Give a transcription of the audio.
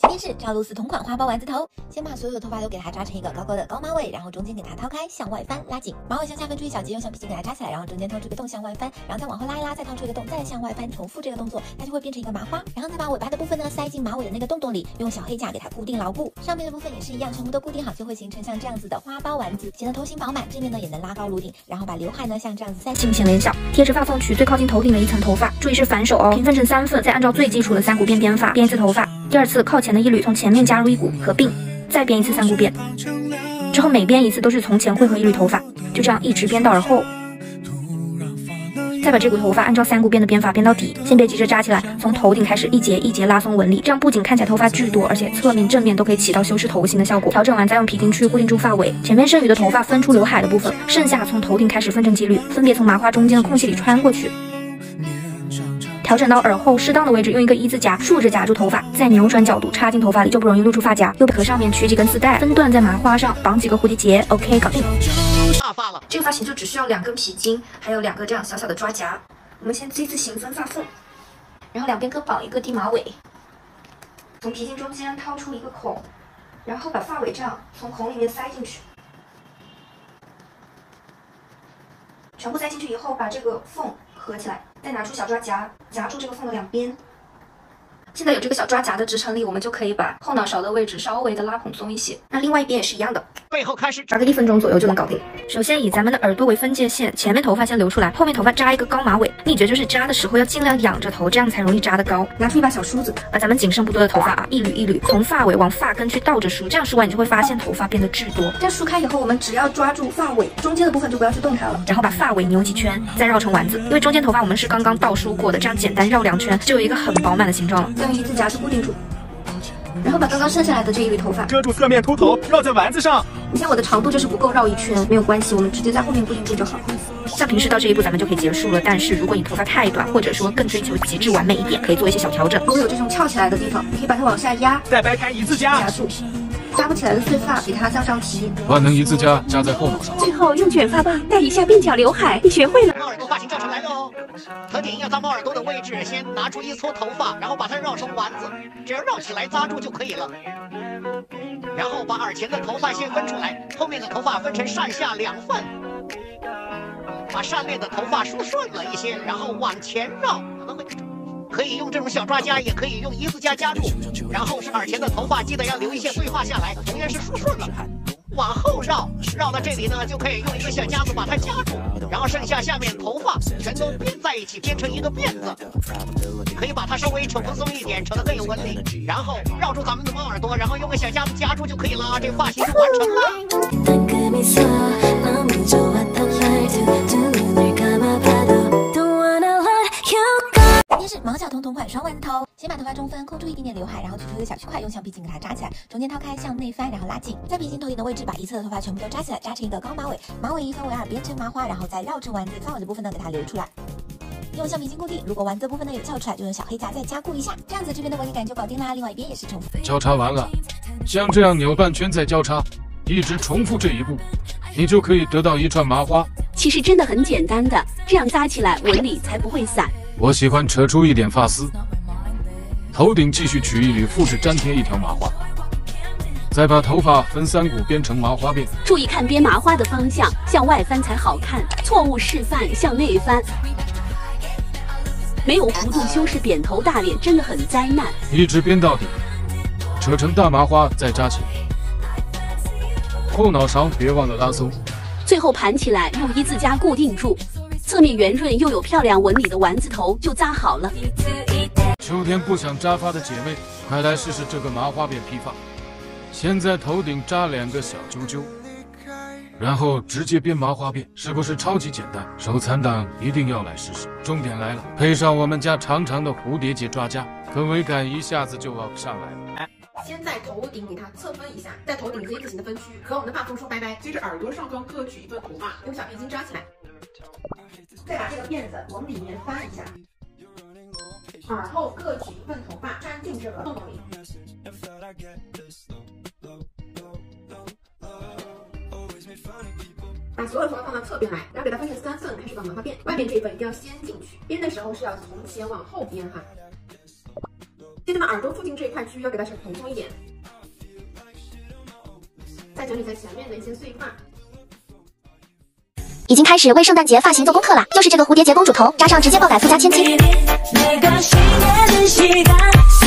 天是赵露思同款花苞丸子头，先把所有的头发都给它扎成一个高高的高马尾，然后中间给它掏开，向外翻拉紧，马尾向下分出一小节，用橡皮筋给它扎起来，然后中间掏出一个洞向外翻，然后再往后拉一拉，再掏出一个洞，再向外翻，重复这个动作，它就会变成一个麻花。然后再把尾巴的部分呢塞进马尾的那个洞洞里，用小黑架给它固定牢固。上面的部分也是一样，全部都固定好，就会形成像这样子的花苞丸子，显得头型饱满，正面呢也能拉高颅顶，然后把刘海呢像这样子塞进前脸小，贴着发缝取最靠近头顶的一层头发，注意是反手哦，平分成3份，再按照最基础的3股辫编法编一次头发。第二次靠前的一缕从前面加入一股合并，再编一次3股辫，之后每编一次都是从前汇合一缕头发，就这样一直编到耳后。再把这股头发按照3股辫的编法编到底，先别急着扎起来，从头顶开始一节一节拉松纹理，这样不仅看起来头发巨多，而且侧面正面都可以起到修饰头型的效果。调整完再用皮筋去固定住发尾，前面剩余的头发分出刘海的部分，剩下从头顶开始分成几缕，分别从麻花中间的空隙里穿过去。调整到耳后适当的位置，用一个一字夹竖着夹住头发，再扭转角度插进头发里，就不容易露出发夹。又和上面取几根丝带，分段在麻花上绑几个蝴蝶结 ，OK， 搞定。这个发型就只需要2根皮筋，还有2个这样小小的抓夹。我们先 Z 字形分发缝，然后两边各绑一个低马尾，从皮筋中间掏出一个孔，然后把发尾这样从孔里面塞进去。全部塞进去以后，把这个缝合起来，再拿出小抓夹夹住这个缝的2边。现在有这个小抓夹的支撑力，我们就可以把后脑勺的位置稍微的拉蓬松一些。那另外一边也是一样的， 背后开始抓个1分钟左右就能搞定。首先以咱们的耳朵为分界线，前面头发先留出来，后面头发扎一个高马尾。秘诀就是扎的时候要尽量仰着头，这样才容易扎得高。拿出一把小梳子，把咱们仅剩不多的头发一缕一缕从发尾往发根去倒着梳，这样梳完你就会发现头发变得巨多。这样梳开以后，我们只要抓住发尾中间的部分就不要去动它了，然后把发尾扭几圈，再绕成丸子。因为中间头发我们是刚刚倒梳过的，这样简单绕2圈就有一个很饱满的形状了。再用一字夹去固定住。然后把刚刚剩下来的这一缕头发遮住侧面秃头，绕在丸子上。 你像我的长度就是不够绕1圈，没有关系，我们直接在后面固定住就好。像平时到这一步咱们就可以结束了，但是如果你头发太短，或者说更追求极致完美一点，可以做一些小调整。如果有这种翘起来的地方，你可以把它往下压， 再掰开一字夹夹住。扎不起来的碎发给它向上提， 万能一字夹夹在后脑勺， 最后用卷发棒带一下鬓角刘海。你学会了？ 猫耳朵发型教程来了哦！头顶要到猫耳朵的位置，先拿出一撮头发，然后把它绕成丸子，只要绕起来扎住就可以了。然后把耳前的头发先分出来，后面的头发分成上下2份，把上面的头发梳顺了一些，然后往前绕。可以用这种小抓夹，也可以用一字夹夹住。然后是耳前的头发，记得要留一些碎发下来，同样是梳顺了。往后绕，绕到这里呢，就可以用一个小夹子把它夹住，然后剩下下面头发全都编在一起，编成一个辫子。可以把它稍微扯蓬松一点，扯得更有纹理。然后绕住咱们的猫耳朵，然后用个小夹子夹住就可以了，这发型就完成了。 是毛晓彤同款双丸子头，先把头发中分，空出一点点刘海，然后取出一个小区块，用橡皮筋给它扎起来，中间掏开向内翻，然后拉紧，在皮筋头顶的位置把一侧的头发全部都扎起来，扎成一个高马尾，马尾一分为2，编成麻花，然后再绕成丸子，发尾的部分呢给它留出来，用橡皮筋固定。如果丸子的部分呢有翘出来，就用小黑夹再加固一下，这样子这边的纹理感就搞定啦。另外一边也是重复交叉完了，像这样扭半圈再交叉，一直重复这一步，你就可以得到一串麻花。 其实真的很简单的，这样扎起来纹理才不会散。 我喜欢扯出一点发丝，头顶继续取一缕，复制粘贴一条麻花，再把头发分3股编成麻花辫。 注意看编麻花的方向，向外翻才好看，错误示范向内翻。没有弧度修饰扁头大脸真的很灾难。 一直编到底，扯成大麻花再扎起来，后脑勺别忘了拉松， 最后盘起来用一字夹固定住。侧面圆润又有漂亮纹理的丸子头就扎好了。 秋天不想扎发的姐妹，快来试试这个麻花辫披发。先在头顶扎2个小揪揪，然后直接编麻花辫，是不是超级简单？手残党一定要来试试。重点来了，配上我们家长长的蝴蝶结抓夹，氛围感一下子就往上来了。 先在头顶给它侧分一下，在头顶 Z 字形的分区和我们的发缝说拜拜。接着耳朵上方各取1份头发，用小皮筋扎起来，再把这个辫子往里面翻一下，耳后各取1份头发粘进这个洞洞里。把所有头发放到侧边来，然后给它分成3份，开始绑麻花辫。外面这一份一定要先进去，编的时候是要从前往后编哈。 记得把耳朵附近这一块区域要给它蓬松一点，再整理在前面的一些碎发。 已经开始为圣诞节发型做功课啦，就是这个蝴蝶结公主头，扎上直接爆改附加千金。